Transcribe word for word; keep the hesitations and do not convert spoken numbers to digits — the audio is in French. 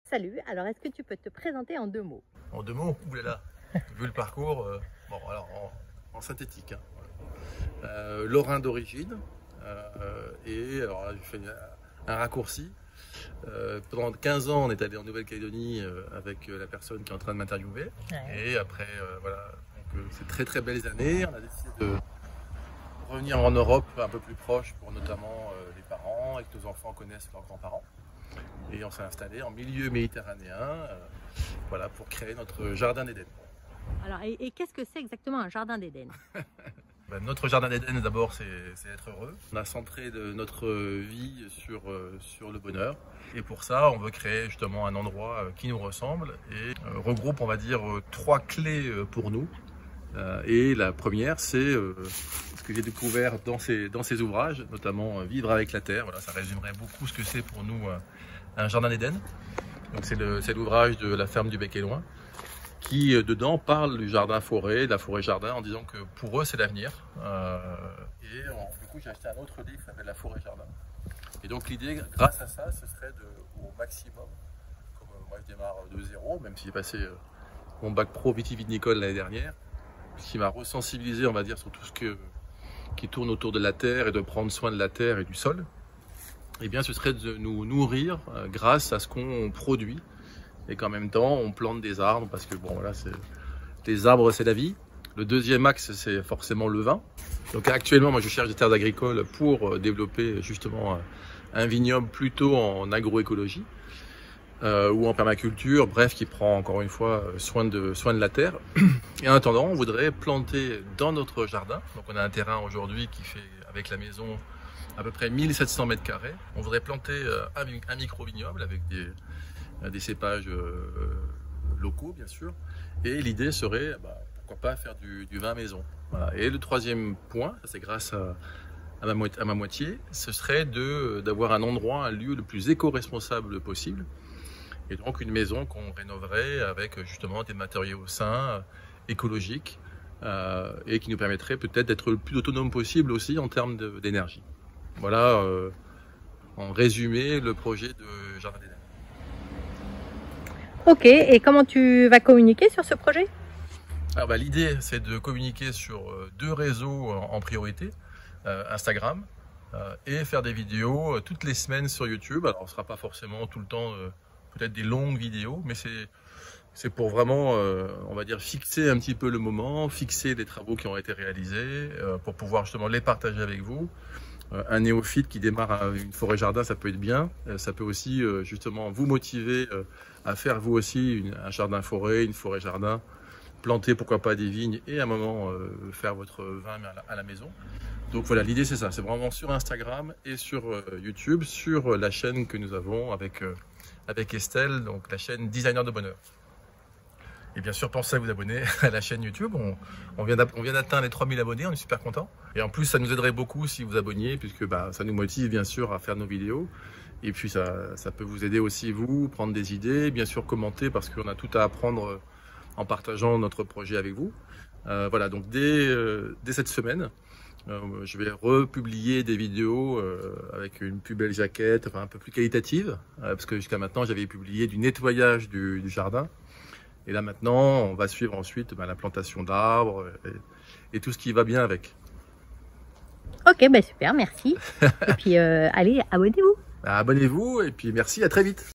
Salut, alors est-ce que tu peux te présenter en deux mots? En deux mots, oulala, vu le parcours, euh, bon alors en, en synthétique, hein, voilà. euh, Lorrain d'origine, euh, et alors là je fais un raccourci. Euh, pendant quinze ans on est allé en Nouvelle-Calédonie euh, avec la personne qui est en train de m'interviewer, ouais. Et après euh, voilà, donc euh, c'est très très belles années, on a décidé de revenir en Europe un peu plus proche pour notamment euh, les parents et que nos enfants connaissent leurs grands-parents. Et on s'est installé en milieu méditerranéen, euh, voilà, pour créer notre jardin d'Éden. Alors, et, et qu'est-ce que c'est exactement un jardin d'Éden? Ben, notre jardin d'Éden, d'abord, c'est être heureux. On a centré de notre vie sur, euh, sur le bonheur. Et pour ça, on veut créer justement un endroit euh, qui nous ressemble et euh, regroupe, on va dire, euh, trois clés euh, pour nous. Euh, et la première, c'est euh, ce que j'ai découvert dans ces, dans ces ouvrages, notamment euh, Vivre avec la terre. Voilà, ça résumerait beaucoup ce que c'est pour nous euh, un jardin d'Éden. Donc c'est l'ouvrage de La ferme du Bec et Loin, qui euh, dedans parle du jardin forêt, de la forêt jardin, en disant que pour eux c'est l'avenir. Euh, et en, du coup j'ai acheté un autre livre qui s'appelle La forêt jardin. Et donc l'idée, grâce à ça, ce serait de, au maximum, comme euh, moi je démarre de zéro, même si j'ai passé euh, mon bac pro vitivinicole l'année dernière, ce qui m'a resensibilisé, on va dire, sur tout ce que, qui tourne autour de la terre et de prendre soin de la terre et du sol. Eh bien, ce serait de nous nourrir euh, grâce à ce qu'on produit et qu'en même temps, on plante des arbres parce que, bon, voilà, les arbres, c'est la vie. Le deuxième axe, c'est forcément le vin. Donc actuellement, moi, je cherche des terres agricoles pour développer justement un vignoble plutôt en agroécologie euh, ou en permaculture, bref, qui prend encore une fois soin de, soin de la terre. Et en attendant, on voudrait planter dans notre jardin. Donc on a un terrain aujourd'hui qui fait, avec la maison, à peu près mille sept cents mètres carrés. On voudrait planter un, un micro-vignoble avec des, des cépages locaux, bien sûr. Et l'idée serait, bah, pourquoi pas faire du, du vin maison. Voilà. Et le troisième point, c'est grâce à, à, ma, à ma moitié, ce serait d'avoir un endroit, un lieu le plus éco-responsable possible. Et donc une maison qu'on rénoverait avec justement des matériaux sains, écologiques, euh, et qui nous permettrait peut-être d'être le plus autonome possible aussi en termes d'énergie. Voilà, euh, en résumé, le projet de Jardin d'Éden. Ok, et comment tu vas communiquer sur ce projet? Alors bah, l'idée, c'est de communiquer sur deux réseaux en, en priorité, euh, Instagram, euh, et faire des vidéos euh, toutes les semaines sur YouTube. Alors, ce ne sera pas forcément tout le temps euh, peut-être des longues vidéos, mais c'est c'est pour vraiment, euh, on va dire, fixer un petit peu le moment, fixer les travaux qui ont été réalisés, euh, pour pouvoir justement les partager avec vous. Euh, un néophyte qui démarre une forêt-jardin, ça peut être bien. Euh, ça peut aussi euh, justement vous motiver euh, à faire vous aussi une, un jardin-forêt, une forêt-jardin, planter pourquoi pas des vignes et à un moment euh, faire votre vin à la, à la maison. Donc voilà, l'idée c'est ça, c'est vraiment sur Instagram et sur euh, YouTube, sur euh, la chaîne que nous avons avec, euh, avec Estelle, donc la chaîne Designer de Bonheur. Et bien sûr, pensez à vous abonner à la chaîne YouTube. On, on vient d'atteindre les trois mille abonnés, on est super content. Et en plus, ça nous aiderait beaucoup si vous abonniez, puisque bah, ça nous motive bien sûr à faire nos vidéos. Et puis ça, ça peut vous aider aussi, vous, prendre des idées, bien sûr commenter, parce qu'on a tout à apprendre en partageant notre projet avec vous. Euh, voilà, donc dès, euh, dès cette semaine, euh, je vais republier des vidéos euh, avec une plus belle jaquette, enfin un peu plus qualitative, euh, parce que jusqu'à maintenant, j'avais publié du nettoyage du, du jardin. Et là maintenant, on va suivre ensuite bah, la plantation d'arbres et, et tout ce qui va bien avec. Ok, bah super, merci. Et puis euh, allez, abonnez-vous. Abonnez-vous et puis merci, à très vite.